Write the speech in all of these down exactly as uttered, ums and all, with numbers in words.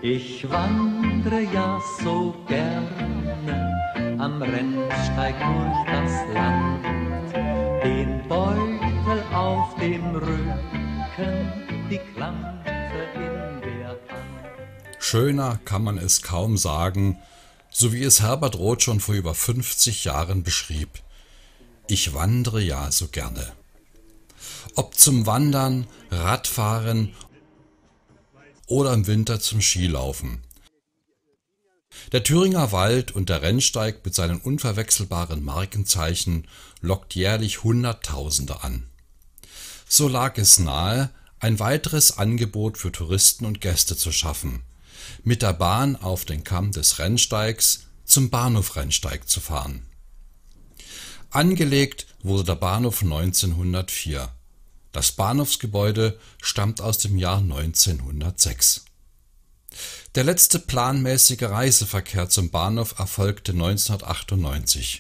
Ich wandre ja so gerne am Rennsteig durch das Land, den Beutel auf dem Rücken, die Klampe in der Hand. Schöner kann man es kaum sagen, so wie es Herbert Roth schon vor über fünfzig Jahren beschrieb. Ich wandere ja so gerne. Ob zum Wandern, Radfahren oder im Winter zum Skilaufen. Der Thüringer Wald und der Rennsteig mit seinen unverwechselbaren Markenzeichen lockt jährlich Hunderttausende an. So lag es nahe, ein weiteres Angebot für Touristen und Gäste zu schaffen, mit der Bahn auf den Kamm des Rennsteigs zum Bahnhof Rennsteig zu fahren. Angelegt wurde der Bahnhof neunzehnhundertvier. Das Bahnhofsgebäude stammt aus dem Jahr neunzehnhundertsechs. Der letzte planmäßige Reiseverkehr zum Bahnhof erfolgte neunzehnhundertachtundneunzig.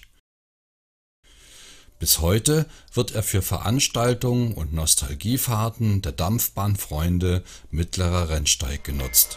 Bis heute wird er für Veranstaltungen und Nostalgiefahrten der Dampfbahnfreunde Mittlerer Rennsteig genutzt.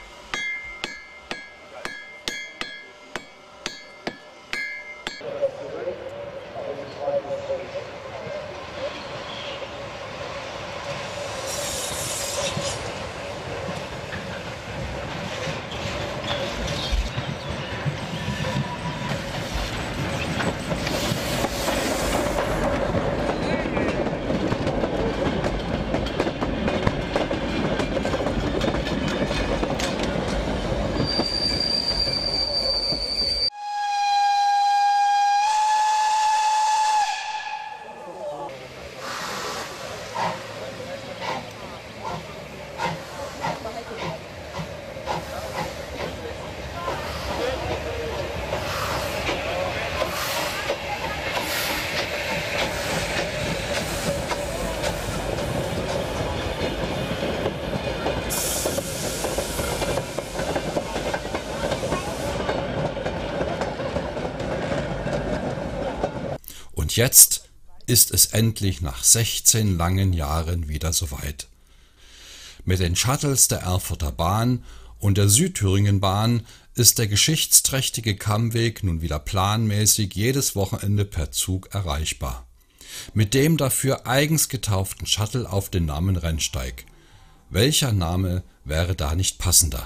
Und jetzt ist es endlich nach sechzehn langen Jahren wieder soweit. Mit den Shuttles der Erfurter Bahn und der Südthüringenbahn ist der geschichtsträchtige Kammweg nun wieder planmäßig jedes Wochenende per Zug erreichbar. Mit dem dafür eigens getauften Shuttle auf den Namen Rennsteig. Welcher Name wäre da nicht passender?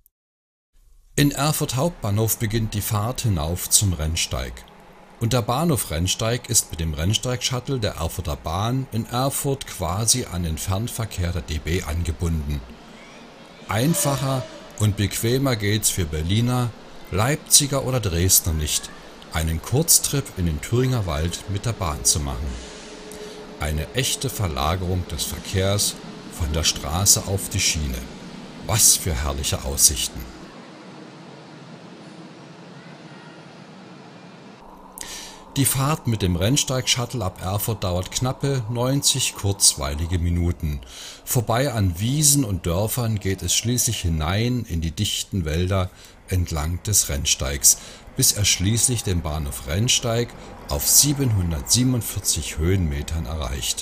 In Erfurt Hauptbahnhof beginnt die Fahrt hinauf zum Rennsteig. Und der Bahnhof Rennsteig ist mit dem Rennsteig-Shuttle der Erfurter Bahn in Erfurt quasi an den Fernverkehr der D B angebunden. Einfacher und bequemer geht's für Berliner, Leipziger oder Dresdner nicht, einen Kurztrip in den Thüringer Wald mit der Bahn zu machen. Eine echte Verlagerung des Verkehrs von der Straße auf die Schiene. Was für herrliche Aussichten! Die Fahrt mit dem Rennsteig-Shuttle ab Erfurt dauert knappe neunzig kurzweilige Minuten. Vorbei an Wiesen und Dörfern geht es schließlich hinein in die dichten Wälder entlang des Rennsteigs, bis er schließlich den Bahnhof Rennsteig auf siebenhundertsiebenundvierzig Höhenmetern erreicht.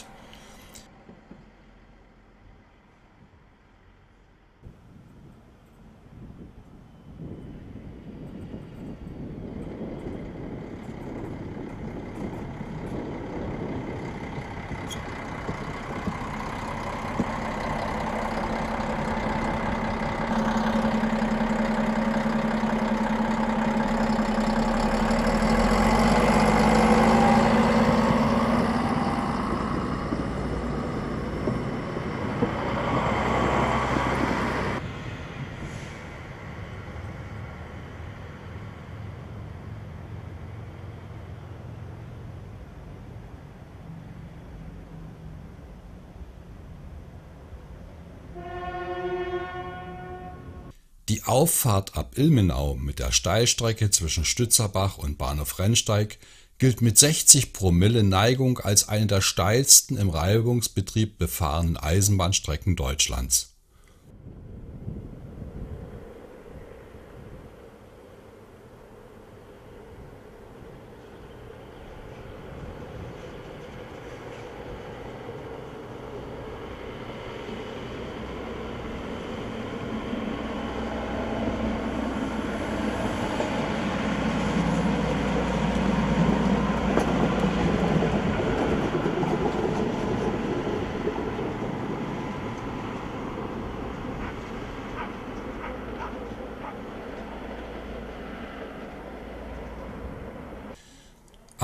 Die Auffahrt ab Ilmenau mit der Steilstrecke zwischen Stützerbach und Bahnhof Rennsteig gilt mit sechzig Promille Neigung als eine der steilsten im Reibungsbetrieb befahrenen Eisenbahnstrecken Deutschlands.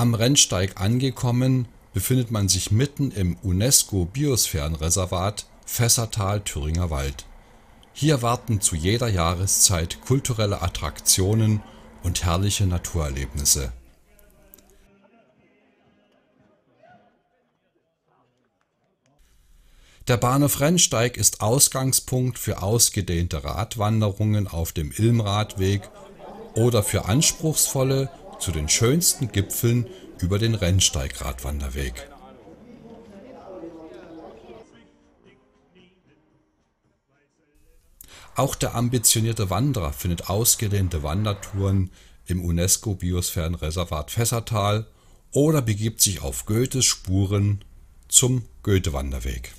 Am Rennsteig angekommen, befindet man sich mitten im UNESCO-Biosphärenreservat Fässertal-Thüringer Wald. Hier warten zu jeder Jahreszeit kulturelle Attraktionen und herrliche Naturerlebnisse. Der Bahnhof Rennsteig ist Ausgangspunkt für ausgedehnte Radwanderungen auf dem Ilmradweg oder für anspruchsvolle, zu den schönsten Gipfeln über den Rennsteig-Radwanderweg. Auch der ambitionierte Wanderer findet ausgedehnte Wandertouren im UNESCO-Biosphärenreservat Fässertal oder begibt sich auf Goethes Spuren zum Goethe-Wanderweg.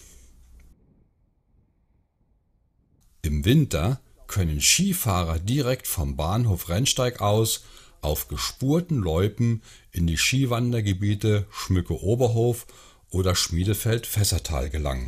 Im Winter können Skifahrer direkt vom Bahnhof Rennsteig aus auf gespurten Loipen in die Skiwandergebiete Schmücke-Oberhof oder Schmiedefeld-Fässertal gelangen.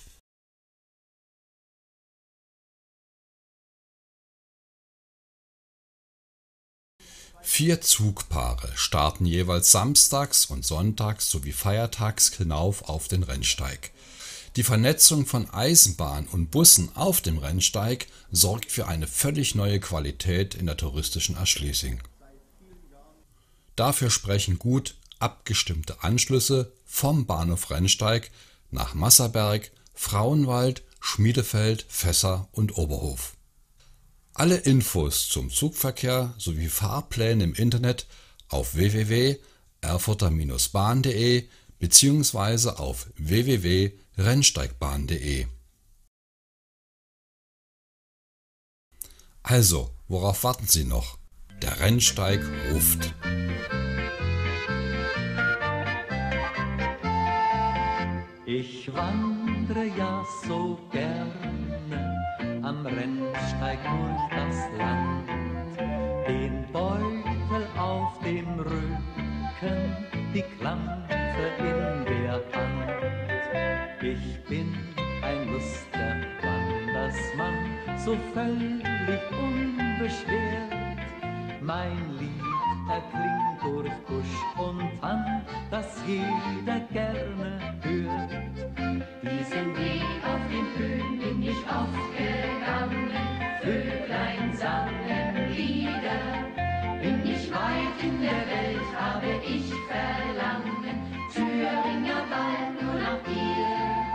Vier Zugpaare starten jeweils samstags und sonntags sowie feiertags hinauf auf den Rennsteig. Die Vernetzung von Eisenbahn und Bussen auf dem Rennsteig sorgt für eine völlig neue Qualität in der touristischen Erschließung. Dafür sprechen gut abgestimmte Anschlüsse vom Bahnhof Rennsteig nach Masserberg, Frauenwald, Schmiedefeld, Fässer und Oberhof. Alle Infos zum Zugverkehr sowie Fahrpläne im Internet auf w w w punkt erfurter Bahn punkt de bzw. auf w w w punkt rennsteigbahn punkt de. Also, worauf warten Sie noch? Der Rennsteig ruft. Ich wandre ja so gerne am Rennsteig durch das Land, den Beutel auf dem Rücken, die Klampe in der Hand. Ich bin ein lustiger Wandersmann, so völlig unbeschwert. Mein Lied erklingt durch Busch und Hand, das jeder gerne hört. Diesen Weg auf den Höhen bin ich oft gegangen, Vöglein sangen Lieder. Bin ich weit in der Welt, habe ich Verlangen, Thüringer Wald nur nach dir.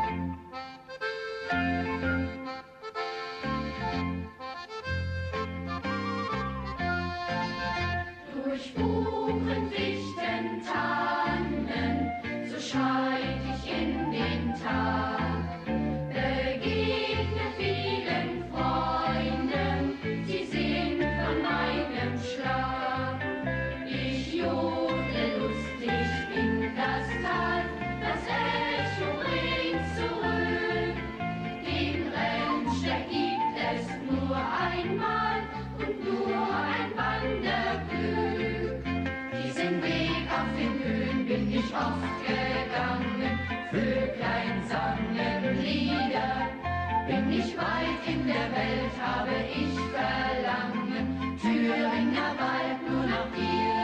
Durch Buchen, Fichten, Tannen, so schreit ich in den Tag, begegne vielen Freunden, sie sind von meinem Schlag. Ich jodle lustig in das Tal, das Echo bringt zurück. Den Rennsteig gibt es nur einmal und nur ein Wanderglück. Diesen Weg auf den Höhen bin ich oft gegangen, Vöglein sangen Lieder. Bin ich weit in der Welt, habe ich Verlangen, Thüringer Wald nur nach dir.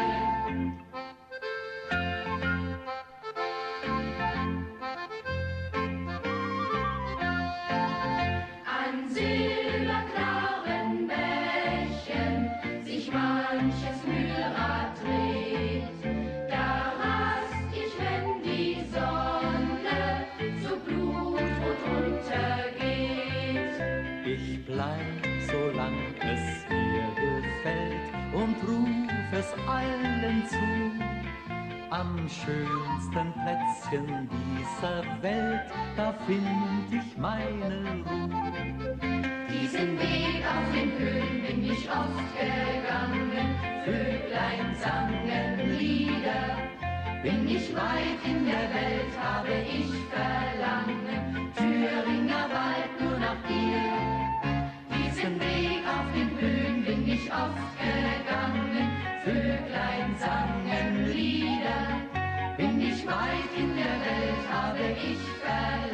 An silberklaren Bächen sich manches Mühlrad dreht, da rast ich, wenn die Sonne so blutrot untergeht. Ich bleib, solang es mir gefällt, und ruf es allen zu. Am schönsten Plätzchen dieser Welt, da find ich meine Ruhe. Diesen Weg auf den Höhen bin ich oft gegangen, Vöglein sangen Lieder. Bin ich weit in der Welt, habe ich Verlangen, Thüringer Wald nur nach dir. Diesen Weg auf den Höhen bin ich oft gegangen, Vöglein sangen Lieder. Bin ich weit in der Welt, habe ich Verlangen,